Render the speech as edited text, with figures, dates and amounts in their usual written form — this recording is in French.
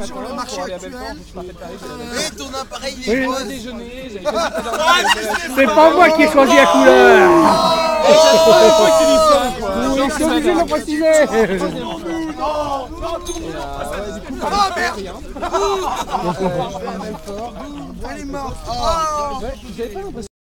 sur le marché actuel. Et ton appareil est rose. C'est pas moi qui ai choisi la couleur. Oui, c'est obligé de le préciser. Oh merde. Elle est morte.